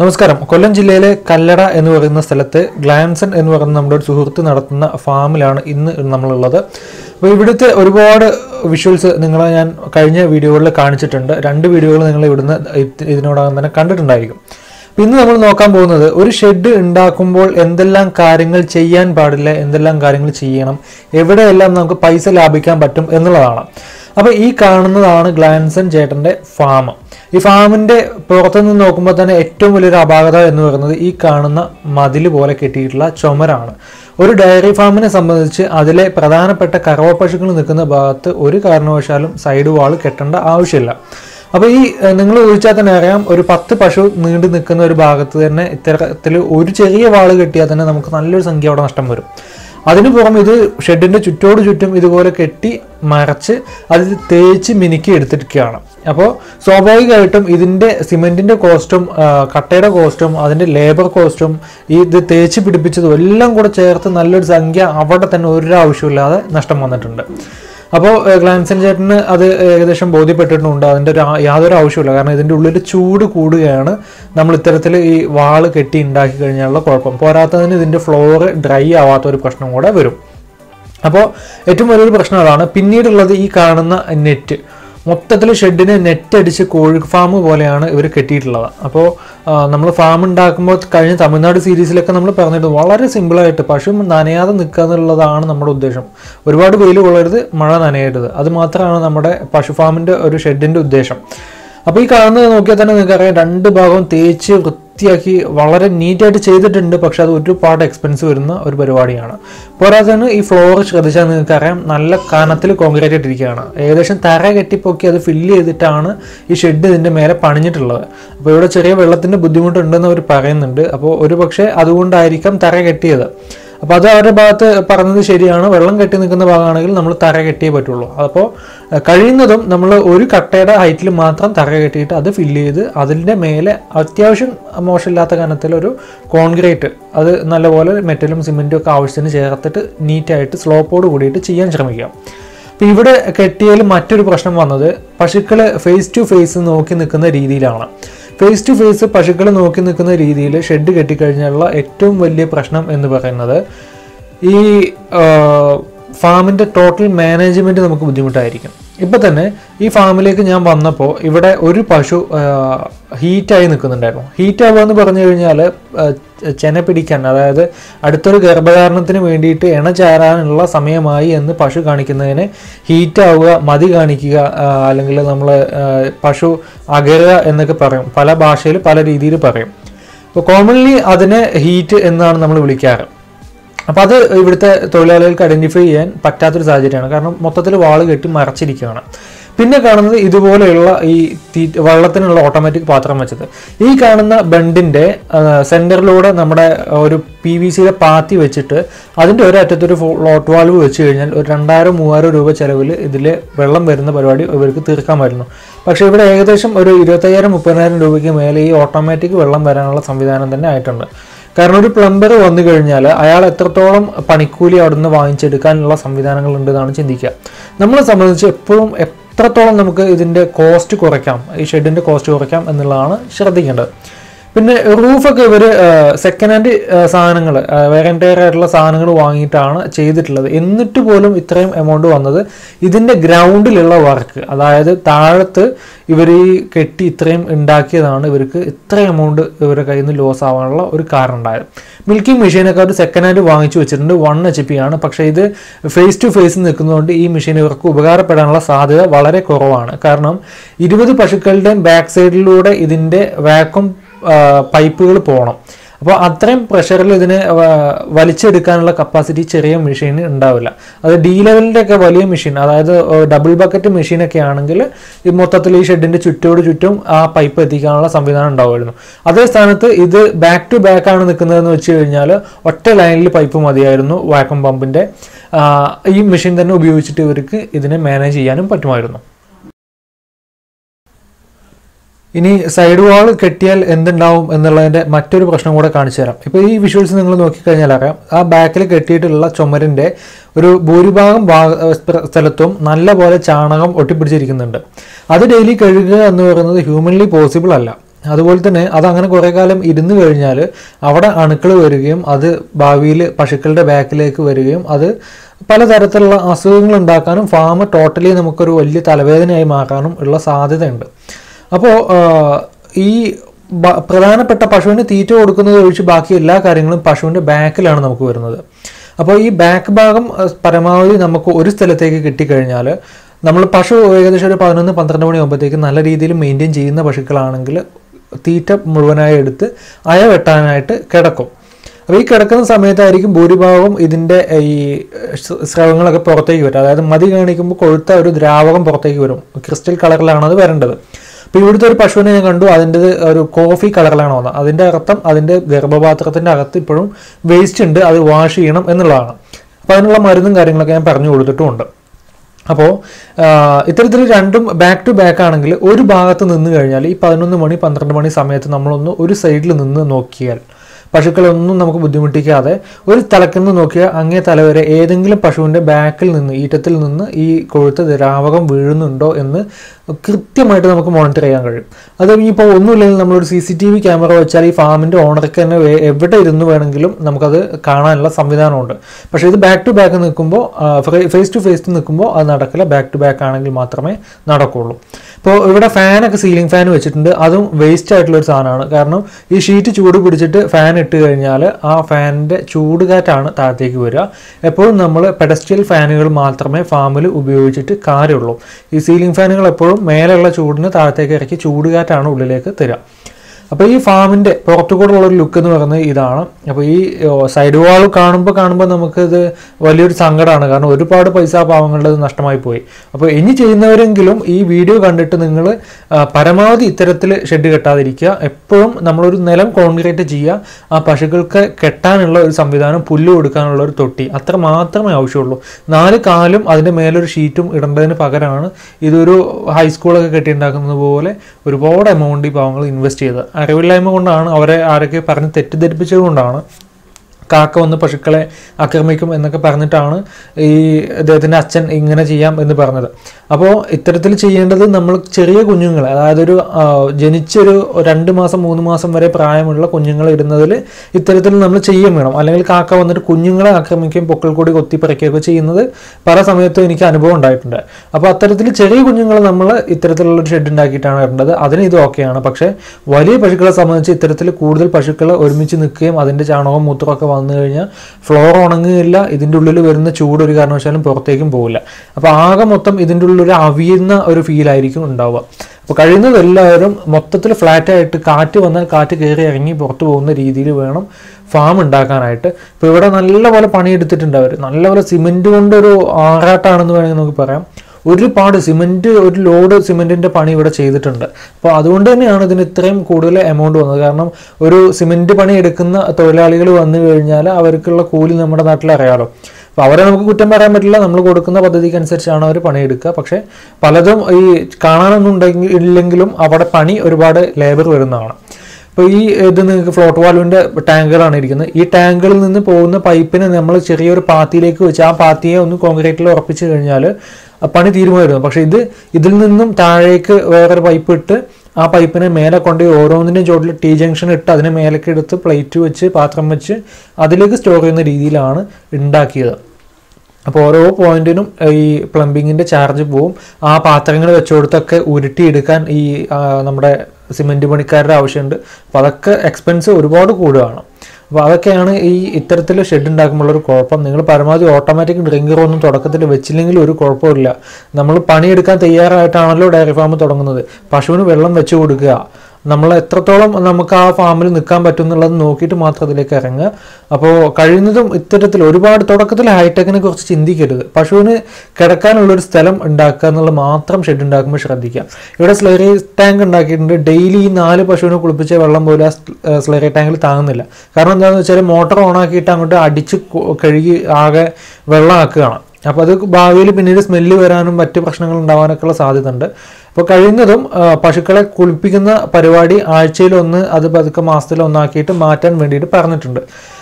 നമസ്കാരം. കൊല്ലം ജില്ലയിലെ കല്ലട എന്ന് പറയുന്ന സ്ഥലത്ത് ഗ്ലാൻസൺ എന്ന് പറയുന്ന നമ്മുടെ ഒരു സുഹൃത്ത് നടത്തുന്ന ഫാമിലാണ് ഇന്ന് നമ്മളുള്ളത്. അപ്പോൾ ഇവിടുത്തെ ഒരുപാട് വിഷ്വൽസ് നിങ്ങളെ ഞാൻ കഴിഞ്ഞ വീഡിയോകളിൽ കാണിച്ചിട്ടുണ്ട്. 2 വീഡിയോകൾ നിങ്ങൾ ഇവിടുന്ന് ഇതിനോടകം തന്നെ കണ്ടിട്ടുണ്ടായിരിക്കും. ഇന്ന് നമ്മൾ നോക്കാൻ പോകുന്നത് ഒരു ഷെഡ് ഉണ്ടാക്കുമ്പോൾ എന്തെല്ലാം കാര്യങ്ങൾ ചെയ്യാൻ പാടില്ല, എന്തെല്ലാം കാര്യങ്ങൾ ചെയ്യണം, എവിടെയെല്ലാം നമുക്ക് പൈസ ലാഭിക്കാൻ പറ്റും എന്നുള്ളതാണ്. അപ്പോൾ ഈ കാണുന്നതാണ് ഗ്ലാൻസൺ ചേട്ടൻ്റെ ഫാം. ഈ ഫാമിൻ്റെ പുറത്തുനിന്ന് നോക്കുമ്പോൾ തന്നെ ഏറ്റവും വലിയൊരു അപാകത എന്ന് പറയുന്നത് ഈ കാണുന്ന മതിൽ പോലെ കെട്ടിയിട്ടുള്ള ചുമരാണ്. ഒരു ഡയറി ഫാമിനെ സംബന്ധിച്ച് അതിലെ പ്രധാനപ്പെട്ട കറവ പശുക്കൾ നിൽക്കുന്ന ഭാഗത്ത് ഒരു കാരണവശാലും സൈഡ് വാൾ കെട്ടേണ്ട ആവശ്യമില്ല. അപ്പോൾ ഈ നിങ്ങൾ ചോദിച്ചാൽ തന്നെ അറിയാം, ഒരു 10 പശു നീണ്ടു നിൽക്കുന്ന ഒരു ഭാഗത്ത് തന്നെ ഇത്തരത്തിൽ ഒരു ചെറിയ വാള് കെട്ടിയാൽ തന്നെ നമുക്ക് നല്ലൊരു സംഖ്യ അവിടെ നഷ്ടം വരും. അതിനു പുറം ഇത് ഷെഡിൻ്റെ ചുറ്റോട് ചുറ്റും ഇതുപോലെ കെട്ടി മറച്ച് അത് തേച്ച് മിനുക്കി എടുത്തിരിക്കുകയാണ്. അപ്പോൾ സ്വാഭാവികമായിട്ടും ഇതിൻ്റെ സിമെൻറ്റിൻ്റെ കോസ്റ്റും കട്ടയുടെ കോസ്റ്റും അതിൻ്റെ ലേബർ കോസ്റ്റും ഇത് തേച്ച് പിടിപ്പിച്ചതും എല്ലാം കൂടെ ചേർത്ത് നല്ലൊരു സംഖ്യ അവിടെ തന്നെ ഒരു ആവശ്യമില്ലാതെ നഷ്ടം വന്നിട്ടുണ്ട്. അപ്പോൾ ഗ്ലാൻസൺ ചേട്ടന് അത് ഏകദേശം ബോധ്യപ്പെട്ടിട്ടുണ്ട്. അതിൻ്റെ യാതൊരു ആവശ്യമില്ല. കാരണം ഇതിൻ്റെ ഉള്ളിൽ ചൂട് കൂടുകയാണ്. നമ്മൾ ഇത്തരത്തിൽ ഈ വാള് കെട്ടി ഉണ്ടാക്കി കഴിഞ്ഞാലുള്ള കുഴപ്പം. പോരാത്തതിന് ഇതിൻ്റെ ഫ്ലോർ ഡ്രൈ ആവാത്തൊരു പ്രശ്നം കൂടെ വരും. അപ്പോൾ ഏറ്റവും വലിയൊരു പ്രശ്നം അതാണ്. പിന്നീടുള്ളത് ഈ കാണുന്ന നെറ്റ്. മൊത്തത്തിൽ ഷെഡിന് നെറ്റ് അടിച്ച് കോഴി ഫാം പോലെയാണ് ഇവർ കെട്ടിയിട്ടുള്ളത്. അപ്പോൾ നമ്മൾ ഫാം ഉണ്ടാക്കുമ്പോൾ കഴിഞ്ഞ തമിഴ്നാട് സീരീസിലൊക്കെ നമ്മൾ പറഞ്ഞിട്ട് വളരെ സിമ്പിളായിട്ട് പശു നനയാതെ നിൽക്കുക എന്നുള്ളതാണ് നമ്മുടെ ഉദ്ദേശം. ഒരുപാട് വെയിൽ കൊള്ളരുത്, മഴ നനയരുത്. അത് മാത്രമാണ് നമ്മുടെ പശു ഫാമിൻ്റെ ഒരു ഷെഡിൻ്റെ ഉദ്ദേശം. അപ്പോൾ ഈ കാണുന്നത് നോക്കിയാൽ തന്നെ നിങ്ങൾക്കറിയാം, 2 ഭാഗവും തേച്ച് വൃത്തിയാക്കി വളരെ നീറ്റായിട്ട് ചെയ്തിട്ടുണ്ട്. പക്ഷെ അത് ഒരുപാട് എക്സ്പെൻസ് വരുന്ന ഒരു പരിപാടിയാണ്. പോരാത്തതിന് ഈ ഫ്ലോർ ശ്രദ്ധിച്ചാൽ നിങ്ങൾക്കറിയാം, നല്ല കനത്തിൽ കോൺക്രീറ്റ് ഇട്ടിരിക്കുകയാണ്. ഏകദേശം തറ കെട്ടിപ്പൊക്കി അത് ഫില്ല് ചെയ്തിട്ടാണ് ഈ ഷെഡ് ഇതിൻ്റെ മേലെ പണിഞ്ഞിട്ടുള്ളത്. അപ്പോൾ ഇവിടെ ചെറിയ വെള്ളത്തിൻ്റെ ബുദ്ധിമുട്ടുണ്ടെന്ന് അവർ പറയുന്നുണ്ട്. അപ്പോൾ ഒരു പക്ഷേ അതുകൊണ്ടായിരിക്കാം തറ കെട്ടിയത്. അപ്പോൾ അത് അവരുടെ ഭാഗത്ത് പറഞ്ഞത് ശരിയാണ്. വെള്ളം കെട്ടി നിൽക്കുന്ന ഭാഗമാണെങ്കിൽ നമ്മൾ തറ കെട്ടിയേ പറ്റുള്ളൂ. അപ്പോൾ കഴിയുന്നതും നമ്മൾ ഒരു കട്ടയുടെ ഹൈറ്റിൽ മാത്രം തറ കെട്ടിയിട്ട് അത് ഫില്ല് ചെയ്ത് അതിൻ്റെ മേലെ അത്യാവശ്യം മോശമില്ലാത്ത കനത്തിലൊരു കോൺക്രീറ്റ്, അത് നല്ലപോലെ മെറ്റലും സിമെൻറ്റും ഒക്കെ ആവശ്യത്തിന് ചേർത്തിട്ട് നീറ്റായിട്ട് സ്ലോപ്പോട് കൂടിയിട്ട് ചെയ്യാൻ ശ്രമിക്കുക. അപ്പോൾ ഇവിടെ കെട്ടിയാൽ മറ്റൊരു പ്രശ്നം വന്നത് പശുക്കൾ ഫേസ് ടു ഫേസ് നോക്കി നിൽക്കുന്ന രീതിയിലാണ്. ഫേസ് ടു ഫേസ് പശുക്കൾ നോക്കി നിൽക്കുന്ന രീതിയിൽ ഷെഡ് കെട്ടിക്കഴിഞ്ഞാലുള്ള ഏറ്റവും വലിയ പ്രശ്നം എന്ന് പറയുന്നത് ഈ ഫാമിൻ്റെ ടോട്ടൽ മാനേജ്മെൻറ്റ് നമുക്ക് ബുദ്ധിമുട്ടായിരിക്കും. ഇപ്പം തന്നെ ഈ ഫാമിലേക്ക് ഞാൻ വന്നപ്പോൾ ഇവിടെ ഒരു പശു ഹീറ്റായി നിൽക്കുന്നുണ്ടായിരുന്നു. ഹീറ്റാവുക എന്ന് പറഞ്ഞു കഴിഞ്ഞാൽ ചെന പിടിക്കാൻ, അതായത് അടുത്തൊരു ഗർഭധാരണത്തിന് വേണ്ടിയിട്ട് എണ ചാരാനുള്ള സമയമായി എന്ന് പശു കാണിക്കുന്നതിന് ഹീറ്റാവുക, മതി കാണിക്കുക, അല്ലെങ്കിൽ നമ്മൾ പശു അകരുക എന്നൊക്കെ പറയും. പല ഭാഷയിൽ പല രീതിയിൽ പറയും. അപ്പോൾ കോമൺലി അതിനെ ഹീറ്റ് എന്നാണ് നമ്മൾ വിളിക്കാറ്. അപ്പോൾ അത് ഇവിടുത്തെ തൊഴിലാളികൾക്ക് ഐഡൻറ്റിഫൈ ചെയ്യാൻ പറ്റാത്തൊരു സാഹചര്യമാണ്. കാരണം മൊത്തത്തിൽ വാള് കെട്ടി മറച്ചിരിക്കുകയാണ്. പിന്നെ കാണുന്നത് ഇതുപോലെയുള്ള ഈ വെള്ളത്തിനുള്ള ഓട്ടോമാറ്റിക് പാത്രം വെച്ചത്. ഈ കാണുന്ന ബണ്ടിൻ്റെ സെൻറ്ററിലൂടെ നമ്മുടെ ഒരു PVCയുടെ പാത്തി വെച്ചിട്ട് അതിൻ്റെ ഒരറ്റത്തൊരു ഫ്ലോട്ട് വാൽവ് വെച്ച് കഴിഞ്ഞാൽ ഒരു 2000-3000 രൂപ ചിലവിൽ ഇതിൽ വെള്ളം വരുന്ന പരിപാടി ഇവർക്ക് തീർക്കാമായിരുന്നു. പക്ഷേ ഇവിടെ ഏകദേശം ഒരു 25,000-30,000 രൂപയ്ക്ക് മേലെ ഈ ഓട്ടോമാറ്റിക് വെള്ളം വരാനുള്ള സംവിധാനം തന്നെ ആയിട്ടുണ്ട്. കാരണം ഒരു പ്ലംബർ വന്നു കഴിഞ്ഞാൽ അയാൾ എത്രത്തോളം പണിക്കൂലി അവിടെ നിന്ന് വാങ്ങിച്ചെടുക്കാനുള്ള സംവിധാനങ്ങൾ ഉണ്ടെന്നാണ് ചിന്തിക്കുക. നമ്മളെ സംബന്ധിച്ച് എപ്പോഴും എത്രത്തോളം നമുക്ക് ഇതിൻ്റെ കോസ്റ്റ് കുറയ്ക്കാം, ഈ ഷെഡിൻ്റെ കോസ്റ്റ് കുറയ്ക്കാം എന്നുള്ളതാണ് ശ്രദ്ധിക്കേണ്ടത്. പിന്നെ റൂഫൊക്കെ ഇവർ സെക്കൻഡ് ഹാൻഡ് സാധനങ്ങൾ, വെയർ ആൻഡ് ടയർ ആയിട്ടുള്ള സാധനങ്ങൾ വാങ്ങിയിട്ടാണ് ചെയ്തിട്ടുള്ളത്. എന്നിട്ട് പോലും ഇത്രയും എമൗണ്ട് വന്നത് ഇതിൻ്റെ ഗ്രൗണ്ടിലുള്ള വർക്ക്, അതായത് താഴത്ത് ഇവർ ഈ കെട്ടി ഇത്രയും ഉണ്ടാക്കിയതാണ് ഇവർക്ക് ഇത്രയും എമൗണ്ട് ഇവരുടെ കയ്യിൽ നിന്ന് ലോസ് ആവാനുള്ള ഒരു കാരണം ഉണ്ടായത്. മിൽക്കിംഗ് മെഷീനൊക്കെ അവർ സെക്കൻഡ് ഹാൻഡ് വാങ്ങിച്ചു വെച്ചിട്ടുണ്ട്. 1 HP ആണ്. പക്ഷേ ഇത് ഫേസ് ടു ഫേസ് നിൽക്കുന്നതുകൊണ്ട് ഈ മെഷീൻ ഇവർക്ക് ഉപകാരപ്പെടാനുള്ള സാധ്യത വളരെ കുറവാണ്. കാരണം 20 പശുക്കളുടെയും ബാക്ക് സൈഡിലൂടെ ഇതിൻ്റെ വാക്വം പൈപ്പുകൾ പോകണം. അപ്പോൾ അത്രയും പ്രഷറിൽ ഇതിനെ വലിച്ചെടുക്കാനുള്ള കപ്പാസിറ്റി ചെറിയ മെഷീന് ഉണ്ടാവില്ല. അത് ഡി ലെവലിൻ്റെ ഒക്കെ വലിയ മെഷീൻ, അതായത് ഡബിൾ ബക്കറ്റ് മെഷീനൊക്കെ ആണെങ്കിൽ ഈ മൊത്തത്തിൽ ഈ ഷെഡിൻ്റെ ചുറ്റും ആ പൈപ്പ് എത്തിക്കാനുള്ള സംവിധാനം ഉണ്ടാവുമായിരുന്നു. അതേ സ്ഥാനത്ത് ഇത് ബാക്ക് ടു ബാക്ക് ആണ് നിൽക്കുന്നതെന്ന് വെച്ച് കഴിഞ്ഞാൽ ഒറ്റ ലൈനിൽ പൈപ്പ് മതിയായിരുന്നു. വാക്വം പമ്പിൻ്റെ ഈ മെഷീൻ തന്നെ ഉപയോഗിച്ചിട്ട് ഇവർക്ക് ഇതിനെ മാനേജ് ചെയ്യാനും പറ്റുമായിരുന്നു. ഇനി സൈഡ് വാൾ കെട്ടിയാൽ എന്തുണ്ടാവും എന്നുള്ളതിൻ്റെ മറ്റൊരു പ്രശ്നം കൂടെ കാണിച്ചു തരാം. ഇപ്പോൾ ഈ വിഷ്വൽസ് നിങ്ങൾ നോക്കിക്കഴിഞ്ഞാൽ അറിയാം, ആ ബാക്കിൽ കെട്ടിയിട്ടുള്ള ചുമരിൻ്റെ ഒരു ഭൂരിഭാഗം സ്ഥലത്തും നല്ല പോലെ ചാണകം ഒട്ടിപ്പിടിച്ചിരിക്കുന്നുണ്ട്. അത് ഡെയിലി കഴുകുക എന്ന് പറയുന്നത് ഹ്യൂമൻലി പോസിബിൾ അല്ല. അതുപോലെ തന്നെ അതങ്ങനെ കുറേ കാലം ഇരുന്ന് കഴിഞ്ഞാൽ അവിടെ അണുക്കൾ വരികയും അത് ഭാവിയിൽ പശുക്കളുടെ ബാക്കിലേക്ക് വരികയും അത് പലതരത്തിലുള്ള അസുഖങ്ങൾ ഉണ്ടാക്കാനും ഫാം ടോട്ടലി നമുക്കൊരു വലിയ തലവേദനയായി മാറാനും ഉള്ള സാധ്യതയുണ്ട്. അപ്പോൾ ഈ പ്രധാനപ്പെട്ട പശുവിന് തീറ്റ കൊടുക്കുന്നത് ഒഴിച്ച് ബാക്കി എല്ലാ കാര്യങ്ങളും പശുവിൻ്റെ ബാക്കിലാണ് നമുക്ക് വരുന്നത്. അപ്പോൾ ഈ ബാക്ക് ഭാഗം പരമാവധി നമുക്ക് ഒരു സ്ഥലത്തേക്ക് കിട്ടിക്കഴിഞ്ഞാൽ നമ്മൾ പശു ഏകദേശം ഒരു 11-12 മണിയാകുമ്പോഴത്തേക്ക് നല്ല രീതിയിൽ മെയിൻറ്റെയിൻ ചെയ്യുന്ന പശുക്കളാണെങ്കിൽ തീറ്റ മുഴുവനായി എടുത്ത് അയ വെട്ടാനായിട്ട് കിടക്കും. അപ്പോൾ ഈ കിടക്കുന്ന സമയത്തായിരിക്കും ഭൂരിഭാഗവും ഇതിൻ്റെ ഈ സ്രവങ്ങളൊക്കെ പുറത്തേക്ക് വരും. അതായത് മതി കാണിക്കുമ്പോൾ കൊഴുത്ത ഒരു ദ്രാവകം പുറത്തേക്ക് വരും. ക്രിസ്റ്റൽ കളറിലാണ് അത് വരേണ്ടത്. അപ്പോൾ ഇവിടുത്തെ ഒരു പശുവിനെ ഞാൻ കണ്ടു, അതിൻ്റെ ഒരു കോഫി കളറിലാണ് വന്നത്. അതിൻ്റെ അർത്ഥം അതിൻ്റെ ഗർഭപാത്രത്തിൻ്റെ അകത്ത് ഇപ്പോഴും വേസ്റ്റ് ഉണ്ട്, അത് വാഷ് ചെയ്യണം എന്നുള്ളതാണ്. അപ്പോൾ അതിനുള്ള മരുന്നും കാര്യങ്ങളൊക്കെ ഞാൻ പറഞ്ഞു കൊടുത്തിട്ടുമുണ്ട്. അപ്പോൾ ഇത്തരത്തിൽ രണ്ടും ബാക്ക് ടു ബാക്ക് ആണെങ്കിൽ ഒരു ഭാഗത്ത് നിന്ന് കഴിഞ്ഞാൽ ഈ 11 മണി 12 മണി സമയത്ത് നമ്മളൊന്ന് ഒരു സൈഡിൽ നിന്ന് നോക്കിയാൽ പശുക്കളൊന്നും നമുക്ക് ബുദ്ധിമുട്ടിക്കാതെ ഒരു തലക്കെന്ന് നോക്കിയാൽ അങ്ങേ തല വരെ ഏതെങ്കിലും പശുവിൻ്റെ ബാക്കിൽ നിന്ന് ഈറ്റത്തിൽ നിന്ന് ഈ കൊഴുത്ത ദ്രാവകം വീഴുന്നുണ്ടോ എന്ന് കൃത്യമായിട്ട് നമുക്ക് മോണിറ്റർ ചെയ്യാൻ കഴിയും. അത് ഇനിയിപ്പോൾ ഒന്നുമില്ലെങ്കിൽ നമ്മളൊരു CCTV ക്യാമറ വെച്ചാൽ ഈ ഫാമിൻ്റെ ഓണർക്ക് തന്നെ എവിടെ ഇരുന്ന് വേണമെങ്കിലും നമുക്കത് കാണാനുള്ള സംവിധാനമുണ്ട്. പക്ഷേ ഇത് ബാക്ക് ടു ബാക്ക് നിൽക്കുമ്പോൾ ഫേസ് ടു ഫേസ് നിൽക്കുമ്പോൾ അത് നടക്കില്ല. ബാക്ക് ടു ബാക്ക് ആണെങ്കിൽ മാത്രമേ നടക്കുള്ളൂ. ഇപ്പോൾ ഇവിടെ ഫാനൊക്കെ സീലിംഗ് ഫാൻ വെച്ചിട്ടുണ്ട്. അതും വേസ്റ്റ് ആയിട്ടുള്ളൊരു സാധനമാണ്. കാരണം ഈ ഷീറ്റ് ചൂട് പിടിച്ചിട്ട് ഫാൻ ഇട്ട് കഴിഞ്ഞാൽ ആ ഫാനിൻ്റെ ചൂടുകാറ്റാണ് താഴത്തേക്ക് വരിക. എപ്പോഴും നമ്മൾ പെഡസ്ട്രിയൽ ഫാനുകൾ മാത്രമേ ഫാമിൽ ഉപയോഗിച്ചിട്ട് കാര്യമുള്ളൂ. ഈ സീലിംഗ് ഫാനുകൾ എപ്പോഴും മേലെയുള്ള ചൂടിന് താഴത്തേക്ക് ഇറക്കി ചൂടുകാറ്റാണ് ഉള്ളിലേക്ക് തരിക. അപ്പോൾ ഈ ഫാമിൻ്റെ പുറത്തുകൂടെ ഉള്ളൊരു ലുക്ക് എന്ന് പറയുന്നത് ഇതാണ്. അപ്പോൾ ഈ സൈഡ് വാൾ കാണുമ്പോൾ നമുക്കിത് വലിയൊരു സങ്കടമാണ്. കാരണം ഒരുപാട് പൈസ പാവങ്ങളുടെ നഷ്ടമായി പോയി. അപ്പോൾ ഇനി ചെയ്യുന്നവരെങ്കിലും ഈ വീഡിയോ കണ്ടിട്ട് നിങ്ങൾ പരമാവധി ഇത്തരത്തിൽ ഷെഡ് കെട്ടാതിരിക്കുക. എപ്പോഴും നമ്മളൊരു നിലം കോൺക്രീറ്റ് ചെയ്യുക. ആ പശുക്കൾക്ക് കെട്ടാനുള്ള ഒരു സംവിധാനം, പുല്ല് കൊടുക്കാനുള്ള ഒരു തൊട്ടി, അത്ര മാത്രമേ ആവശ്യമുള്ളൂ. 4 കാലും അതിൻ്റെ മേലൊരു ഷീറ്റും ഇടേണ്ടതിന് പകരമാണ് ഇതൊരു ഹൈസ്കൂളൊക്കെ കെട്ടിയുണ്ടാക്കുന്നത് പോലെ ഒരുപാട് എമൗണ്ട് ഈ പാവങ്ങൾ ഇൻവെസ്റ്റ് ചെയ്തത്. അറിവില്ലായ്മ കൊണ്ടാണ്, അവരെ ആരൊക്കെ പറഞ്ഞ് തെറ്റിദ്ധരിപ്പിച്ചത് കൊണ്ടാണ് കാക്ക വന്ന് പശുക്കളെ ആക്രമിക്കും എന്നൊക്കെ പറഞ്ഞിട്ടാണ് ഈ അദ്ദേഹത്തിൻ്റെ അച്ഛൻ ഇങ്ങനെ ചെയ്യാം എന്ന് പറഞ്ഞത്. അപ്പോൾ ഇത്തരത്തിൽ ചെയ്യേണ്ടത് നമ്മൾ ചെറിയ കുഞ്ഞുങ്ങളെ, അതായത് ഒരു ജനിച്ചൊരു 2 മാസം 3 മാസം വരെ പ്രായമുള്ള കുഞ്ഞുങ്ങളെ ഇടുന്നതിൽ ഇത്തരത്തിൽ നമ്മൾ ചെയ്യും വേണം. അല്ലെങ്കിൽ കാക്ക വന്നിട്ട് കുഞ്ഞുങ്ങളെ ആക്രമിക്കുകയും പൊക്കിൾ കൂടി കൊത്തിപ്പറിക്കുകയൊക്കെ ചെയ്യുന്നത് പല സമയത്തും എനിക്ക് അനുഭവം ഉണ്ടായിട്ടുണ്ട്. അപ്പോൾ അത്തരത്തിൽ ചെറിയ കുഞ്ഞുങ്ങളെ നമ്മൾ ഇത്തരത്തിലുള്ളൊരു ഷെഡ് ഉണ്ടാക്കിയിട്ടാണ് ഇടേണ്ടത്. അതിന് ഇത് ഓക്കെയാണ്. പക്ഷേ വലിയ പശുക്കളെ സംബന്ധിച്ച് ഇത്തരത്തിൽ കൂടുതൽ പശുക്കൾ ഒരുമിച്ച് നിൽക്കുകയും അതിൻ്റെ ചാണകവും മൂത്രമൊക്കെ വന്നു കഴിഞ്ഞാൽ ഫ്ലോർ ഉണങ്ങുകയില്ല. ഇതിൻ്റെ ഉള്ളിൽ വരുന്ന ചൂട് ഒരു കാരണവശാലും പുറത്തേക്കും പോകില്ല. അപ്പോൾ ആകെ മൊത്തം ഇതിൻ്റെ ഉള്ളിൽ ഒരു അവിയുന്ന ഒരു ഫീലായിരിക്കും ഉണ്ടാവുക. അപ്പോൾ കഴിയുന്നത് എല്ലാവരും മൊത്തത്തിൽ ഫ്ലാറ്റായിട്ട് കാറ്റ് വന്നാൽ കാറ്റ് കയറി ഇറങ്ങി പുറത്തു പോകുന്ന രീതിയിൽ വേണം ഫാം ഉണ്ടാക്കാനായിട്ട്. ഇപ്പോൾ ഇവിടെ നല്ലപോലെ പണിയെടുത്തിട്ടുണ്ട് അവർ. നല്ലപോലെ സിമെൻറ്റ് കൊണ്ടൊരു ആറാട്ടാണെന്ന് വേണമെങ്കിൽ നമുക്ക് പറയാം. ഒരുപാട് സിമെൻറ്റ്, ഒരു ലോഡ് സിമെൻറ്റിൻ്റെ പണി ഇവിടെ ചെയ്തിട്ടുണ്ട്. അപ്പോൾ അതുകൊണ്ട് തന്നെയാണ് ഇതിന് ഇത്രയും കൂടുതൽ എമൗണ്ട് വന്നത്. കാരണം ഒരു സിമെൻറ്റ് പണി എടുക്കുന്ന തൊഴിലാളികൾ വന്നു കഴിഞ്ഞാൽ അവർക്കുള്ള കൂലി നമ്മുടെ നാട്ടിൽ അറിയാമല്ലോ. അപ്പോൾ അവരെ നമുക്ക് കുറ്റം പറയാൻ പറ്റില്ല. നമ്മൾ കൊടുക്കുന്ന പദ്ധതിക്ക് അനുസരിച്ചാണ് അവർ പണിയെടുക്കുക. പക്ഷേ പലതും ഈ കാണാനൊന്നും ഇല്ലെങ്കിലും അവിടെ പണി ഒരുപാട് ലേബർ വരുന്നതാണ്. ഇപ്പോൾ ഈ ഇത് നിങ്ങൾക്ക് ഫ്ലോട്ട് വാൽവിൻ്റെ ടാങ്കുകളാണ് ഇരിക്കുന്നത്. ഈ ടാങ്കുകളിൽ നിന്ന് പോകുന്ന പൈപ്പിനെ നമ്മൾ ചെറിയൊരു പാത്തിയിലേക്ക് വെച്ച് ആ പാത്തിയെ ഒന്ന് കോൺക്രീറ്റിൽ ഉറപ്പിച്ച് കഴിഞ്ഞാൽ പണി തീരുമാനമായിരുന്നു. പക്ഷേ ഇതിൽ നിന്നും താഴേക്ക് വേറൊരു പൈപ്പ് ഇട്ട് ആ പൈപ്പിനെ മേലെ കൊണ്ട് ഓരോന്നിൻ്റെയും ചോട്ടിൽ T ജംഗ്ഷൻ ഇട്ട് അതിനെ മേലേക്ക് എടുത്ത് പ്ലേറ്റ് വെച്ച് പാത്രം വെച്ച് അതിലേക്ക് സ്റ്റോർ ചെയ്യുന്ന രീതിയിലാണ് ഉണ്ടാക്കിയത്. അപ്പോൾ ഓരോ പോയിന്റിനും ഈ പ്ലംബിങ്ങിൻ്റെ ചാർജ് പോവും. ആ പാത്രങ്ങൾ വെച്ചുകൊടുത്തൊക്കെ ഉരുട്ടിയെടുക്കാൻ ഈ നമ്മുടെ സിമെൻറ്റ് പണിക്കാരുടെ ആവശ്യമുണ്ട്. അപ്പോൾ അതൊക്കെ എക്സ്പെൻസ് ഒരുപാട് കൂടുകയാണ്. അപ്പോൾ അതൊക്കെയാണ് ഈ ഇത്തരത്തിൽ ഷെഡ് ഉണ്ടാക്കുമ്പോഴൊരു കുഴപ്പം. നിങ്ങൾ പരമാവധി ഓട്ടോമാറ്റിക് ഡ്രിങ്കറൊന്നും തുടക്കത്തിൽ വെച്ചില്ലെങ്കിൽ ഒരു കുഴപ്പമില്ല. നമ്മൾ പണിയെടുക്കാൻ തയ്യാറായിട്ടാണല്ലോ ഡയറി ഫാം തുടങ്ങുന്നത്. പശുവിന് വെള്ളം വെച്ച് കൊടുക്കുക. നമ്മൾ എത്രത്തോളം നമുക്ക് ആ ഫാമിൽ നിൽക്കാൻ പറ്റും എന്നുള്ളത് നോക്കിയിട്ട് മാത്രം അതിലേക്ക് ഇറങ്ങുക. അപ്പോൾ കഴിയുന്നതും ഇത്തരത്തിൽ ഒരുപാട് തുടക്കത്തിൽ ഹൈടെക്കിനെ കുറിച്ച് ചിന്തിക്കരുത്. പശുവിന് കിടക്കാനുള്ളൊരു സ്ഥലം ഉണ്ടാക്കുക എന്നുള്ളത് മാത്രം ഷെഡ് ഉണ്ടാക്കുമ്പോൾ ശ്രദ്ധിക്കുക. ഇവിടെ സ്ലറി ടാങ്ക് ഉണ്ടാക്കിയിട്ടുണ്ട്. ഡെയിലി ഈ 4 പശുവിനെ കുളിപ്പിച്ച വെള്ളം പോലും ആ സ്ലറി ടാങ്കിൽ താങ്ങുന്നില്ല. കാരണം എന്താണെന്ന് വെച്ചാൽ മോട്ടോർ ഓണാക്കിയിട്ട് അങ്ങോട്ട് അടിച്ച് കഴുകി ആകെ വെള്ളമാക്കുകയാണ്. അപ്പോൾ അത് ഭാവിയിൽ പിന്നീട് സ്മെല്ല് വരാനും മറ്റ് പ്രശ്നങ്ങൾ ഉണ്ടാകാനൊക്കെയുള്ള സാധ്യത ഉണ്ട്. അപ്പോൾ കഴിയുന്നതും പശുക്കളെ കുളിപ്പിക്കുന്ന പരിപാടി ആഴ്ചയിലൊന്ന്, അത് പതുക്കെ മാസത്തിലൊന്നാക്കിയിട്ട് മാറ്റാൻ വേണ്ടിയിട്ട് പറഞ്ഞിട്ടുണ്ട്.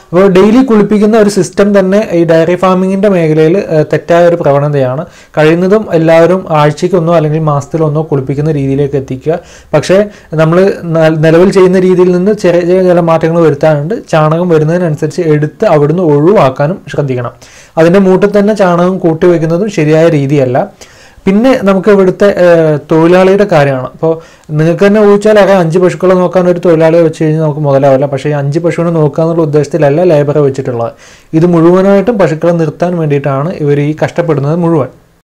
അപ്പോൾ ഡെയിലി കുളിപ്പിക്കുന്ന ഒരു സിസ്റ്റം തന്നെ ഈ ഡയറി ഫാമിങ്ങിൻ്റെ മേഖലയിൽ തെറ്റായ ഒരു പ്രവണതയാണ്. കഴിയുന്നതും എല്ലാവരും ആഴ്ചയ്ക്കൊന്നോ അല്ലെങ്കിൽ മാസത്തിലൊന്നോ കുളിപ്പിക്കുന്ന രീതിയിലേക്ക് എത്തിക്കുക. പക്ഷേ നമ്മൾ നിലവിൽ ചെയ്യുന്ന രീതിയിൽ നിന്ന് ചെറിയ ചില മാറ്റങ്ങൾ വരുത്താനുണ്ട്. ചാണകം വരുന്നതിനനുസരിച്ച് എടുത്ത് അവിടുന്ന് ഒഴിവാക്കാനും ശ്രദ്ധിക്കണം. അതിൻ്റെ മൂട്ടിൽ തന്നെ ചാണകം കൂട്ടി വയ്ക്കുന്നതും ശരിയായ രീതിയല്ല. പിന്നെ നമുക്ക് ഇവിടുത്തെ തൊഴിലാളിയുടെ കാര്യമാണ്. അപ്പോൾ നിങ്ങൾക്ക് തന്നെ ഊഹിച്ചാൽ 5 പശുക്കളെ നോക്കാൻ ഒരു തൊഴിലാളിയെ വെച്ച് കഴിഞ്ഞാൽ നമുക്ക് മുതലാവില്ല. പക്ഷേ ഈ 5 പശുവിനെ നോക്കുക എന്നുള്ള ഉദ്ദേശത്തിലല്ല ലേബറെ വെച്ചിട്ടുള്ളത്. ഇത് മുഴുവനായിട്ടും പശുക്കളെ നിർത്താൻ വേണ്ടിയിട്ടാണ് ഇവർ ഈ കഷ്ടപ്പെടുന്നത് മുഴുവൻ.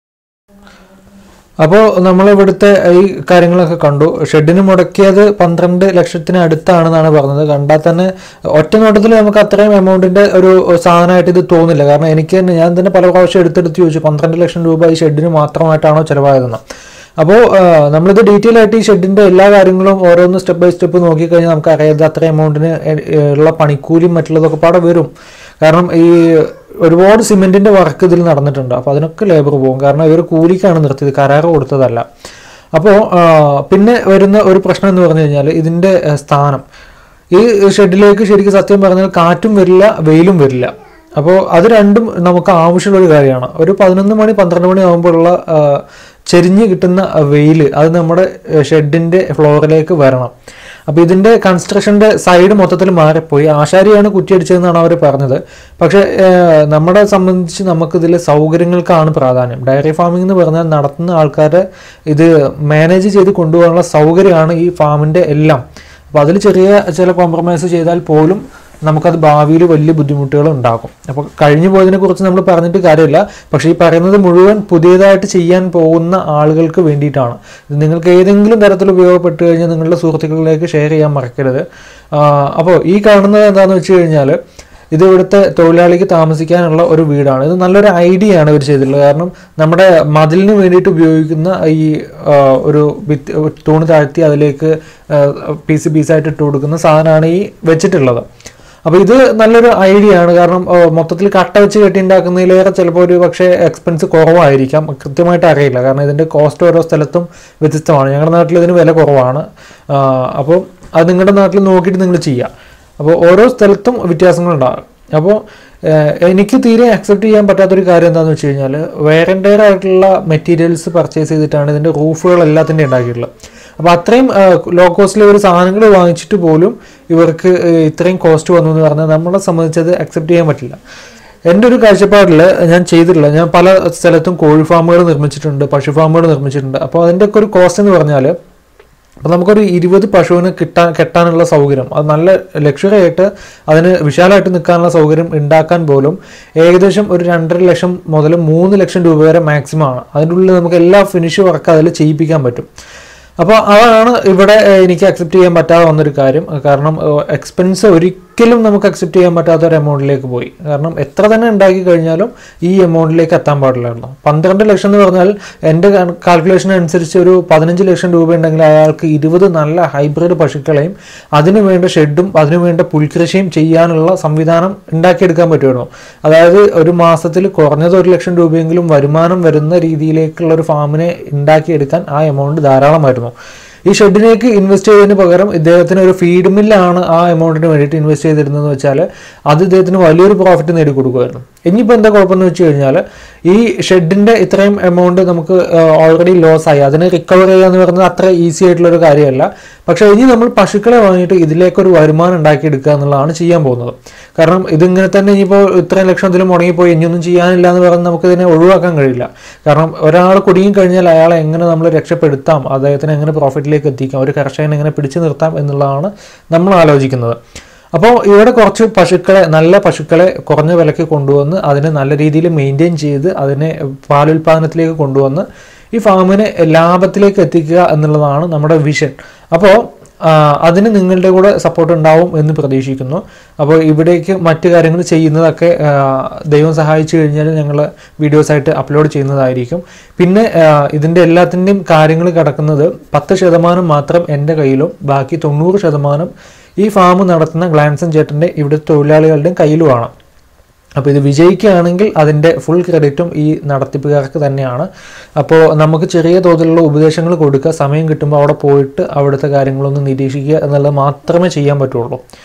അപ്പോൾ നമ്മളിവിടുത്തെ ഈ കാര്യങ്ങളൊക്കെ കണ്ടു. ഷെഡിന് മുടക്കിയത് 12 ലക്ഷത്തിന് അടുത്താണെന്നാണ് പറഞ്ഞത്. കണ്ടാൽ തന്നെ ഒറ്റ നോട്ടത്തിൽ നമുക്ക് അത്രയും എമൗണ്ടിൻ്റെ ഒരു സാധനമായിട്ട് ഇത് തോന്നില്ല. കാരണം എനിക്ക് തന്നെ ഞാൻ തന്നെ പല പ്രാവശ്യം എടുത്തെടുത്ത് ചോദിച്ചു 12 ലക്ഷം രൂപ ഈ ഷെഡിന് മാത്രമായിട്ടാണോ ചിലവായതെന്ന്. അപ്പോൾ നമ്മളിത് ഡീറ്റെയിൽ ആയിട്ട് ഈ ഷെഡിൻ്റെ എല്ലാ കാര്യങ്ങളും ഓരോന്ന് സ്റ്റെപ്പ് ബൈ സ്റ്റെപ്പ് നോക്കിക്കഴിഞ്ഞാൽ നമുക്ക് അറിയാതെ അത്ര എമൗണ്ടിന് ഉള്ള പണിക്കൂലിയും മറ്റുള്ളതൊക്കെ പാടെ വരും. കാരണം ഈ ഒരുപാട് സിമെൻറ്റിൻ്റെ വർക്ക് ഇതിൽ നടന്നിട്ടുണ്ട്. അപ്പോൾ അതിനൊക്കെ ലേബർ പോകും. കാരണം ഇവർ കൂലിക്കാണ് നിർത്തിയത്, കരാറ് കൊടുത്തതല്ല. അപ്പോൾ പിന്നെ വരുന്ന ഒരു പ്രശ്നം എന്ന് പറഞ്ഞു കഴിഞ്ഞാൽ ഇതിൻ്റെ സ്ഥാനം. ഈ ഷെഡിലേക്ക് ശരിക്കും സത്യം പറഞ്ഞാൽ കാറ്റും വരില്ല, വെയിലും വരില്ല. അപ്പോൾ അത് രണ്ടും നമുക്ക് ആവശ്യമുള്ളൊരു കാര്യമാണ്. ഒരു 11 മണി 12 മണി ആകുമ്പോഴുള്ള ചെരിഞ്ഞ് കിട്ടുന്ന വെയിൽ അത് നമ്മുടെ ഷെഡിൻ്റെ ഫ്ലോറിലേക്ക് വരണം. അപ്പോൾ ഇതിൻ്റെ കൺസ്ട്രക്ഷൻ്റെ സൈഡ് മൊത്തത്തിൽ മാറിപ്പോയി. ആശാരിയാണ് കുറ്റിയടിച്ചതെന്നാണ് അവർ പറഞ്ഞത്. പക്ഷേ നമ്മളെ സംബന്ധിച്ച് നമുക്കിതിൽ സൗകര്യങ്ങൾക്കാണ് പ്രാധാന്യം. ഡയറി ഫാമിംഗ് എന്ന് പറഞ്ഞാൽ നടത്തുന്ന ആൾക്കാരെ ഇത് മാനേജ് ചെയ്ത് കൊണ്ടുപോകാനുള്ള സൗകര്യമാണ് ഈ ഫാമിൻ്റെ എല്ലാം. അപ്പോൾ അതിൽ ചെറിയ ചില കോംപ്രമൈസ് ചെയ്താൽ പോലും നമുക്കത് ഭാവിയിൽ വലിയ ബുദ്ധിമുട്ടുകൾ ഉണ്ടാകും. അപ്പോൾ കഴിഞ്ഞു പോയതിനെക്കുറിച്ച് നമ്മൾ പറഞ്ഞിട്ട് കാര്യമില്ല. പക്ഷേ ഈ പറയുന്നത് മുഴുവൻ പുതിയതായിട്ട് ചെയ്യാൻ പോകുന്ന ആളുകൾക്ക് വേണ്ടിയിട്ടാണ്. ഇത് നിങ്ങൾക്ക് ഏതെങ്കിലും തരത്തിൽ ഉപയോഗപ്പെട്ട് കഴിഞ്ഞാൽ നിങ്ങളുടെ സുഹൃത്തുക്കളിലേക്ക് ഷെയർ ചെയ്യാൻ മറക്കരുത്. അപ്പോൾ ഈ കാണുന്നത് എന്താണെന്ന് വെച്ച് കഴിഞ്ഞാൽ ഇത് ഇവിടുത്തെ തൊഴിലാളിക്ക് താമസിക്കാനുള്ള ഒരു വീടാണ്. ഇത് നല്ലൊരു ഐഡിയ ആണ് ഇവർ ചെയ്തിട്ടുള്ളത്. കാരണം നമ്മുടെ മതിലിന് വേണ്ടിയിട്ട് ഉപയോഗിക്കുന്ന ഈ ഒരു തൂണ് താഴ്ത്തി അതിലേക്ക് പീസായിട്ട് ഇട്ട് കൊടുക്കുന്ന സാധനമാണ് ഈ വെച്ചിട്ടുള്ളത്. അപ്പോൾ ഇത് നല്ലൊരു ഐഡിയ ആണ്. കാരണം മൊത്തത്തിൽ കട്ട വെച്ച് കെട്ടിയുണ്ടാക്കുന്നതിലേറെ ചിലപ്പോൾ ഒരു പക്ഷേ എക്സ്പെൻസ് കുറവായിരിക്കാം. കൃത്യമായിട്ട് അറിയില്ല. കാരണം ഇതിൻ്റെ കോസ്റ്റ് ഓരോ സ്ഥലത്തും വ്യത്യസ്തമാണ്. ഞങ്ങളുടെ നാട്ടിൽ ഇതിന് വില കുറവാണ്. അപ്പോൾ അത് നിങ്ങളുടെ നാട്ടിൽ നോക്കിയിട്ട് നിങ്ങൾ ചെയ്യുക. അപ്പോൾ ഓരോ സ്ഥലത്തും വ്യത്യാസങ്ങളുണ്ടാകും. അപ്പോൾ എനിക്ക് തീരെ അക്സെപ്റ്റ് ചെയ്യാൻ പറ്റാത്തൊരു കാര്യം എന്താണെന്ന് വെച്ച് കഴിഞ്ഞാൽ വെയർ ആയിട്ടുള്ള മെറ്റീരിയൽസ് പർച്ചേസ് ചെയ്തിട്ടാണ് ഇതിൻ്റെ റൂഫുകൾ എല്ലാത്തിൻ്റെ ഉണ്ടാക്കിയിട്ടുള്ളത്. അപ്പോൾ അത്രയും ലോ കോസ്റ്റിൽ ഒരു സാധനങ്ങൾ വാങ്ങിച്ചിട്ട് പോലും ഇവർക്ക് ഇത്രയും കോസ്റ്റ് വന്നു എന്ന് പറഞ്ഞാൽ നമ്മളെ സംബന്ധിച്ചത് അക്സെപ്റ്റ് ചെയ്യാൻ പറ്റില്ല. എൻ്റെ ഒരു കാഴ്ചപ്പാടിൽ ഞാൻ ചെയ്തിട്ടില്ല. ഞാൻ പല സ്ഥലത്തും കോഴി ഫാമുകൾ നിർമ്മിച്ചിട്ടുണ്ട്, പശു ഫാമുകൾ നിർമ്മിച്ചിട്ടുണ്ട്. അപ്പോൾ അതിൻ്റെയൊക്കെ ഒരു കോസ്റ്റ് എന്ന് പറഞ്ഞാൽ അപ്പോൾ നമുക്കൊരു 20 പശുവിന് കെട്ടാനുള്ള സൗകര്യം, അത് നല്ല ലക്ഷറി ആയിട്ട് അതിന് വിശാലമായിട്ട് നിൽക്കാനുള്ള സൗകര്യം ഉണ്ടാക്കാൻ പോലും ഏകദേശം ഒരു 2.5 ലക്ഷം മുതൽ 3 ലക്ഷം രൂപ വരെ മാക്സിമം ആണ്. അതിൻ്റെ ഉള്ളിൽ നമുക്ക് എല്ലാ ഫിനിഷ് വർക്ക് അതിൽ ചെയ്യിപ്പിക്കാൻ പറ്റും. അപ്പോൾ അതാണ് ഇവിടെ എനിക്ക് അക്സെപ്റ്റ് ചെയ്യാൻ പറ്റാതെ വന്നൊരു കാര്യം. കാരണം എക്സ്പെൻസ് ഒരിക്കലും നമുക്ക് അക്സെപ്റ്റ് ചെയ്യാൻ പറ്റാത്ത ഒരു എമൗണ്ടിലേക്ക് പോയി. കാരണം എത്ര തന്നെ ഉണ്ടാക്കി കഴിഞ്ഞാലും ഈ എമൗണ്ടിലേക്ക് എത്താൻ പാടില്ലായിരുന്നു. 12 ലക്ഷം എന്ന് പറഞ്ഞാൽ എൻ്റെ കാൽക്കുലേഷൻ അനുസരിച്ച് ഒരു 15 ലക്ഷം രൂപ ഉണ്ടെങ്കിൽ അയാൾക്ക് 20 നല്ല ഹൈബ്രിഡ് പശുക്കളെയും അതിനു വേണ്ട ഷെഡും അതിനു വേണ്ട പുൽകൃഷിയും ചെയ്യാനുള്ള സംവിധാനം ഉണ്ടാക്കിയെടുക്കാൻ പറ്റുമായിരുന്നു. അതായത് ഒരു മാസത്തിൽ കുറഞ്ഞത് 1 ലക്ഷം രൂപയെങ്കിലും വരുമാനം വരുന്ന രീതിയിലേക്കുള്ള ഒരു ഫാമിനെ ഉണ്ടാക്കിയെടുക്കാൻ ആ എമൗണ്ട് ധാരാളമായിരുന്നു. ഈ ഷെഡിലേക്ക് ഇൻവെസ്റ്റ് ചെയ്തതിന് പകരം ഇദ്ദേഹത്തിന് ഒരു ഫീഡ് മില്ലാണ് ആ എമൗണ്ടിന് വേണ്ടിയിട്ട് ഇൻവെസ്റ്റ് ചെയ്തിരുന്നതെന്ന് വെച്ചാൽ അത് ഇദ്ദേഹത്തിന് വലിയൊരു പ്രോഫിറ്റ് നേടിക്കൊടുക്കുമായിരുന്നു. ഇനിയിപ്പോൾ എന്താ കുഴപ്പമെന്ന് വെച്ച് കഴിഞ്ഞാൽ ഈ ഷെഡിൻ്റെ ഇത്രയും എമൗണ്ട് നമുക്ക് ഓൾറെഡി ലോസ് ആയി. അതിനെ റിക്കവർ ചെയ്യുക എന്ന് പറയുന്നത് അത്ര ഈസി ആയിട്ടുള്ളൊരു കാര്യമല്ല. പക്ഷേ ഇനി നമ്മൾ പശുക്കളെ വാങ്ങിയിട്ട് ഇതിലേക്കൊരു വരുമാനം ഉണ്ടാക്കിയെടുക്കുക എന്നുള്ളതാണ് ചെയ്യാൻ പോകുന്നത്. കാരണം ഇതിങ്ങനെ തന്നെ ഇനിയിപ്പോൾ ഇത്രയും ലക്ഷത്തിലും മുടങ്ങിപ്പോയി ഇനിയൊന്നും ചെയ്യാനില്ല എന്ന് പറഞ്ഞ് നമുക്കിതിനെ ഒഴിവാക്കാൻ കഴിയില്ല. കാരണം ഒരാൾ കുടുങ്ങിക്കഴിഞ്ഞാൽ അയാളെ എങ്ങനെ നമ്മൾ രക്ഷപ്പെടുത്താം, അദ്ദേഹത്തിന് എങ്ങനെ പ്രോഫിറ്റിലേക്ക് എത്തിക്കാം, ഒരു കർഷകനെ എങ്ങനെ പിടിച്ചു നിർത്താം എന്നുള്ളതാണ് നമ്മൾ ആലോചിക്കുന്നത്. അപ്പോൾ ഇവിടെ കുറച്ച് പശുക്കളെ, നല്ല പശുക്കളെ കുറഞ്ഞ വിലയ്ക്ക് കൊണ്ടുവന്ന് അതിനെ നല്ല രീതിയിൽ മെയിൻറ്റെയിൻ ചെയ്ത് അതിനെ പാലുൽപാദനത്തിലേക്ക് കൊണ്ടുവന്ന് ഈ ഫാമിനെ ലാഭത്തിലേക്ക് എത്തിക്കുക എന്നുള്ളതാണ് നമ്മുടെ വിഷൻ. അപ്പോൾ അതിന് നിങ്ങളുടെ കൂടെ സപ്പോർട്ട് ഉണ്ടാവും എന്ന് പ്രതീക്ഷിക്കുന്നു. അപ്പോൾ ഇവിടേക്ക് മറ്റു കാര്യങ്ങൾ ചെയ്യുന്നതൊക്കെ ദൈവം സഹായിച്ചു കഴിഞ്ഞാൽ ഞങ്ങൾ വീഡിയോസായിട്ട് അപ്ലോഡ് ചെയ്യുന്നതായിരിക്കും. പിന്നെ ഇതിൻ്റെ എല്ലാത്തിൻ്റെയും കാര്യങ്ങൾ കിടക്കുന്നത് 10% മാത്രം എൻ്റെ കയ്യിലും ബാക്കി 90% ഈ ഫാം നടത്തുന്ന ഗ്ലാൻസൺ ചേട്ടൻ്റെ ഇവിടെ തൊഴിലാളികളുടെയും കയ്യിലുമാണ്. അപ്പോൾ ഇത് വിജയിക്കുകയാണെങ്കിൽ അതിൻ്റെ ഫുൾ ക്രെഡിറ്റും ഈ നടത്തിപ്പുകാർക്ക് തന്നെയാണ്. അപ്പോൾ നമുക്ക് ചെറിയ തോതിലുള്ള ഉപദേശങ്ങൾ കൊടുക്കുക, സമയം കിട്ടുമ്പോൾ അവിടെ പോയിട്ട് അവിടുത്തെ കാര്യങ്ങളൊന്ന് നിരീക്ഷിക്കുക എന്നുള്ളത് മാത്രമേ ചെയ്യാൻ പറ്റുള്ളൂ.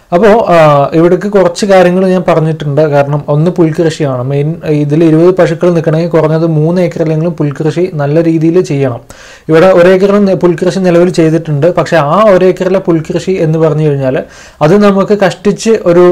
അപ്പോൾ ഇവിടേക്ക് കുറച്ച് കാര്യങ്ങൾ ഞാൻ പറഞ്ഞിട്ടുണ്ട്. കാരണം ഒന്ന് പുൽകൃഷിയാണ് മെയിൻ. ഇതിൽ 20 പശുക്കൾ നിൽക്കണമെങ്കിൽ കുറഞ്ഞത് 3 ഏക്കറിലെങ്കിലും പുൽകൃഷി നല്ല രീതിയിൽ ചെയ്യണം. ഇവിടെ 1 ഏക്കറിൽ പുൽകൃഷി നിലവിൽ ചെയ്തിട്ടുണ്ട്. പക്ഷേ ആ 1 ഏക്കറിലെ പുൽകൃഷി എന്ന് പറഞ്ഞു കഴിഞ്ഞാൽ അത് നമുക്ക് കഷ്ടിച്ച് ഒരു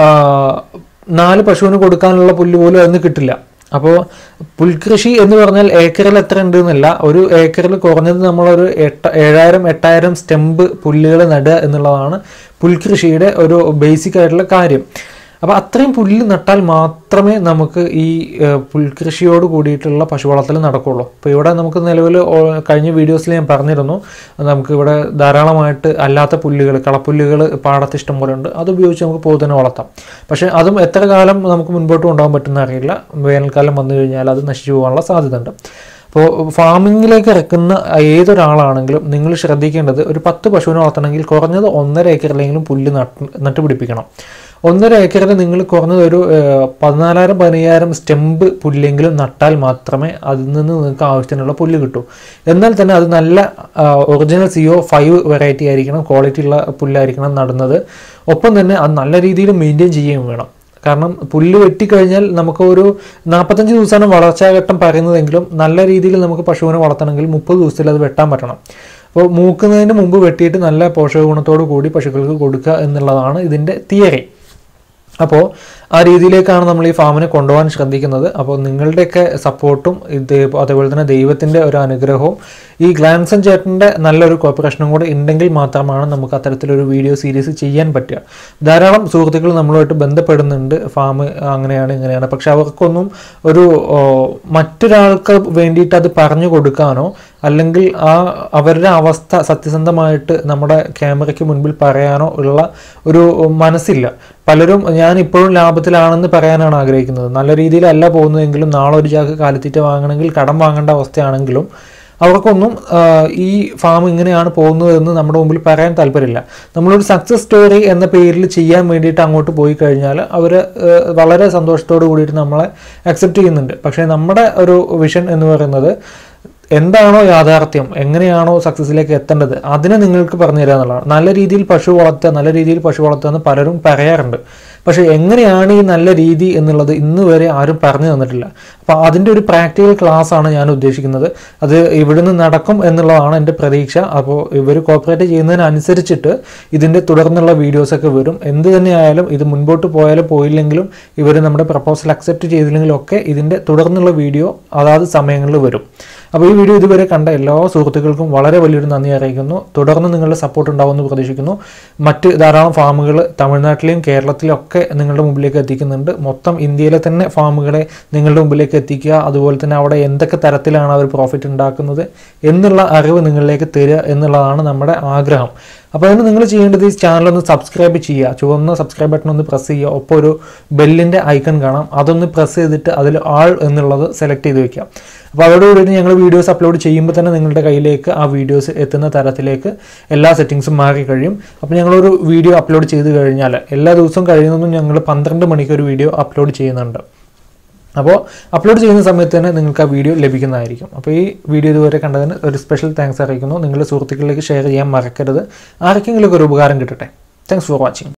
4 പശുവിന് കൊടുക്കാനുള്ള പുല്ല് പോലും അതിന് കിട്ടില്ല. അപ്പോൾ പുൽകൃഷി എന്ന് പറഞ്ഞാൽ ഏക്കറിൽ എത്ര ഉണ്ട് എന്നല്ല, ഒരു ഏക്കറിൽ കുറഞ്ഞത് നമ്മളൊരു 7,000-8,000 സ്റ്റെമ്പ് പുല്ലുകൾ നടുക എന്നുള്ളതാണ് പുൽകൃഷിയുടെ ഒരു ബേസിക് ആയിട്ടുള്ള കാര്യം. അപ്പോൾ അത്രയും പുല്ല് നട്ടാൽ മാത്രമേ നമുക്ക് ഈ പുൽകൃഷിയോട് കൂടിയിട്ടുള്ള പശു വളർത്തൽ നടക്കുകയുള്ളൂ. അപ്പോൾ ഇവിടെ നമുക്ക് നിലവിൽ കഴിഞ്ഞ വീഡിയോസിൽ ഞാൻ പറഞ്ഞിരുന്നു, നമുക്ക് ഇവിടെ ധാരാളമായിട്ട് അല്ലാത്ത പുല്ലുകൾ, കളപ്പുല്ലുകൾ പാടത്ത് ഇഷ്ടം പോലെ ഉണ്ട്. അതുപയോഗിച്ച് നമുക്ക് പോത്തിനെ വളർത്താം. പക്ഷേ അതും എത്ര കാലം നമുക്ക് മുൻപോട്ട് കൊണ്ടുപോകാൻ പറ്റുന്ന അറിയില്ല. വേനൽക്കാലം വന്നു കഴിഞ്ഞാൽ അത് നശിച്ചു പോകാനുള്ള സാധ്യത ഉണ്ട്. അപ്പോൾ ഫാമിങ്ങിലേക്ക് ഇറക്കുന്ന ഏതൊരാളാണെങ്കിലും നിങ്ങൾ ശ്രദ്ധിക്കേണ്ടത്, ഒരു 10 പശുവിനെ വളർത്തണമെങ്കിൽ കുറഞ്ഞത് 1.5 ഏക്കറിലെങ്കിലും പുല്ല് നട്ടുപിടിപ്പിക്കണം. 1.5 ഏക്കറിൽ നിങ്ങൾ കുറഞ്ഞത് ഒരു 14,000-15,000 സ്റ്റെമ്പ് പുല്ലെങ്കിലും നട്ടാൽ മാത്രമേ അതിൽ നിന്ന് നിങ്ങൾക്ക് ആവശ്യത്തിനുള്ള പുല്ല് കിട്ടൂ. എന്നാൽ തന്നെ അത് നല്ല ഒറിജിനൽ CO5 വെറൈറ്റി ആയിരിക്കണം, ക്വാളിറ്റി ഉള്ള പുല്ലായിരിക്കണം നടുന്നത്. ഒപ്പം തന്നെ അത് നല്ല രീതിയിൽ മെയിൻറ്റെയിൻ ചെയ്യുകയും വേണം. കാരണം പുല്ല് വെട്ടിക്കഴിഞ്ഞാൽ നമുക്ക് ഒരു 45 ദിവസമാണ് വളർച്ചാഘട്ടം പറയുന്നതെങ്കിലും നല്ല രീതിയിൽ നമുക്ക് പശുവിനെ വളർത്തണമെങ്കിൽ 30 ദിവസത്തിൽ അത് വെട്ടാൻ പറ്റണം. അപ്പോൾ മൂക്കുന്നതിന് മുമ്പ് വെട്ടിയിട്ട് നല്ല പോഷക ഗുണത്തോടു കൂടി പശുക്കൾക്ക് കൊടുക്കുക എന്നുള്ളതാണ് ഇതിൻ്റെ തിയറി. അപ്പോൾ ആ രീതിയിലേക്കാണ് നമ്മൾ ഈ ഫാമിനെ കൊണ്ടുപോകാൻ ശ്രദ്ധിക്കുന്നത്. അപ്പോൾ നിങ്ങളുടെയൊക്കെ സപ്പോർട്ടും അതേപോലെ തന്നെ ദൈവത്തിൻ്റെ ഒരു അനുഗ്രഹവും ഈ ഗ്ലാൻസൺ ചേട്ടൻ്റെ നല്ലൊരു കോപ്പറേഷനും കൂടെ ഉണ്ടെങ്കിൽ മാത്രമാണ് നമുക്ക് അത്തരത്തിലൊരു വീഡിയോ സീരീസ് ചെയ്യാൻ പറ്റുക. ധാരാളം സുഹൃത്തുക്കൾ നമ്മളുമായിട്ട് ബന്ധപ്പെടുന്നുണ്ട്, ഫാം അങ്ങനെയാണ് ഇങ്ങനെയാണ്. പക്ഷെ അവർക്കൊന്നും ഒരു മറ്റൊരാൾക്ക് വേണ്ടിയിട്ട് അത് പറഞ്ഞു കൊടുക്കാനോ അല്ലെങ്കിൽ അവരുടെ അവസ്ഥ സത്യസന്ധമായിട്ട് നമ്മുടെ ക്യാമറയ്ക്ക് മുൻപിൽ പറയാനോ ഉള്ള ഒരു മനസ്സില്ല. പലരും ഞാൻ ഇപ്പോഴും ലാഭത്തിലാണെന്ന് പറയാനാണ് ആഗ്രഹിക്കുന്നത്. നല്ല രീതിയിലല്ല പോകുന്നതെങ്കിലും നാളെ ഒരു ചാക്ക് കാലിത്തീറ്റ വാങ്ങണമെങ്കിൽ കടം വാങ്ങേണ്ട അവസ്ഥയാണെങ്കിലും അവർക്കൊന്നും ഈ ഫാം ഇങ്ങനെയാണ് പോകുന്നതെന്ന് നമ്മുടെ മുമ്പിൽ പറയാൻ താല്പര്യമില്ല. നമ്മളൊരു സക്സസ് സ്റ്റോറി എന്ന പേരിൽ ചെയ്യാൻ വേണ്ടിയിട്ട് അങ്ങോട്ട് പോയി കഴിഞ്ഞാൽ അവർ വളരെ സന്തോഷത്തോടു കൂടിയിട്ട് നമ്മളെ അക്സെപ്റ്റ് ചെയ്യുന്നുണ്ട്. പക്ഷേ നമ്മുടെ ഒരു വിഷൻ എന്ന് പറയുന്നത് എന്താണോ യാഥാർത്ഥ്യം, എങ്ങനെയാണോ സക്സസ്സിലേക്ക് എത്തേണ്ടത് അതിനെ നിങ്ങൾക്ക് പറഞ്ഞു തരിക എന്നുള്ളതാണ്. നല്ല രീതിയിൽ പശു വളർത്തുക എന്ന് പലരും പറയാറുണ്ട്. പക്ഷേ എങ്ങനെയാണ് ഈ നല്ല രീതി എന്നുള്ളത് ഇന്ന് വരെ ആരും പറഞ്ഞു തന്നിട്ടില്ല. അപ്പോൾ അതിൻ്റെ ഒരു പ്രാക്ടിക്കൽ ക്ലാസ് ആണ് ഞാൻ ഉദ്ദേശിക്കുന്നത്. അത് ഇവിടുന്ന് നടക്കും എന്നുള്ളതാണ് എൻ്റെ പ്രതീക്ഷ. അപ്പോൾ ഇവർ കോപ്പറേറ്റ് ചെയ്യുന്നതിനനുസരിച്ചിട്ട് ഇതിൻ്റെ തുടർന്നുള്ള വീഡിയോസൊക്കെ വരും. എന്ത് തന്നെയായാലും ഇത് മുൻപോട്ട് പോയാലും പോയില്ലെങ്കിലും ഇവർ നമ്മുടെ പ്രപ്പോസൽ അക്സെപ്റ്റ് ചെയ്തില്ലെങ്കിലും ഒക്കെ ഇതിൻ്റെ തുടർന്നുള്ള വീഡിയോ അതാത് സമയങ്ങളിൽ വരും. അപ്പോൾ ഈ വീഡിയോ ഇതുവരെ കണ്ട എല്ലാ സുഹൃത്തുക്കൾക്കും വളരെ വലിയൊരു നന്ദി അറിയിക്കുന്നു. തുടർന്ന് നിങ്ങളുടെ സപ്പോർട്ട് ഉണ്ടാവുമെന്ന് പ്രതീക്ഷിക്കുന്നു. മറ്റ് ധാരാളം ഫാമുകൾ തമിഴ്നാട്ടിലെയും കേരളത്തിലും ഒക്കെ നിങ്ങളുടെ മുമ്പിലേക്ക് എത്തിക്കുന്നുണ്ട്. മൊത്തം ഇന്ത്യയിലെ തന്നെ ഫാമുകളെ നിങ്ങളുടെ മുമ്പിലേക്ക് എത്തിക്കുക. അതുപോലെ തന്നെ അവിടെ എന്തൊക്കെ തരത്തിലാണ് അവർ പ്രോഫിറ്റ് ഉണ്ടാക്കുന്നത് എന്നുള്ള അറിവ് നിങ്ങളിലേക്ക് തരിക എന്നുള്ളതാണ് നമ്മുടെ ആഗ്രഹം. അപ്പോൾ അതിന് നിങ്ങൾ ചെയ്യേണ്ടത് ഈ ചാനലൊന്ന് സബ്സ്ക്രൈബ് ചെയ്യുക. ചുവന്ന സബ്സ്ക്രൈബ് ബട്ടൺ ഒന്ന് പ്രസ് ചെയ്യുക. ഒപ്പം ഒരു ബെല്ലിൻ്റെ ഐക്കൺ കാണാം, അതൊന്ന് പ്രസ് ചെയ്തിട്ട് അതിൽ ആൾ എന്നുള്ളത് സെലക്ട് ചെയ്ത് വയ്ക്കുക. അപ്പോൾ അതോടുകൂടി ഞങ്ങൾ വീഡിയോസ് അപ്ലോഡ് ചെയ്യുമ്പോൾ തന്നെ നിങ്ങളുടെ കയ്യിലേക്ക് ആ വീഡിയോസ് എത്തുന്ന തരത്തിലേക്ക് എല്ലാ സെറ്റിങ്സും മാറി കഴിയും. അപ്പോൾ ഞങ്ങളൊരു വീഡിയോ അപ്ലോഡ് ചെയ്ത് കഴിഞ്ഞാൽ എല്ലാ ദിവസവും കഴിയുന്നതും ഞങ്ങൾ 12 മണിക്ക് ഒരു വീഡിയോ അപ്ലോഡ് ചെയ്യുന്നുണ്ട്. അപ്പോൾ അപ്ലോഡ് ചെയ്യുന്ന സമയത്ത് തന്നെ നിങ്ങൾക്ക് ആ വീഡിയോ ലഭിക്കുന്നതായിരിക്കും. അപ്പോൾ ഈ വീഡിയോ ഇതുവരെ കണ്ടതിന് ഒരു സ്പെഷ്യൽ താങ്ക്സ് അറിയിക്കുന്നു. നിങ്ങളുടെ സുഹൃത്തുക്കളിലേക്ക് ഷെയർ ചെയ്യാൻ മറക്കരുത്. ആർക്കെങ്കിലും ഒരു ഉപകാരം കിട്ടട്ടെ. Thanks for watching.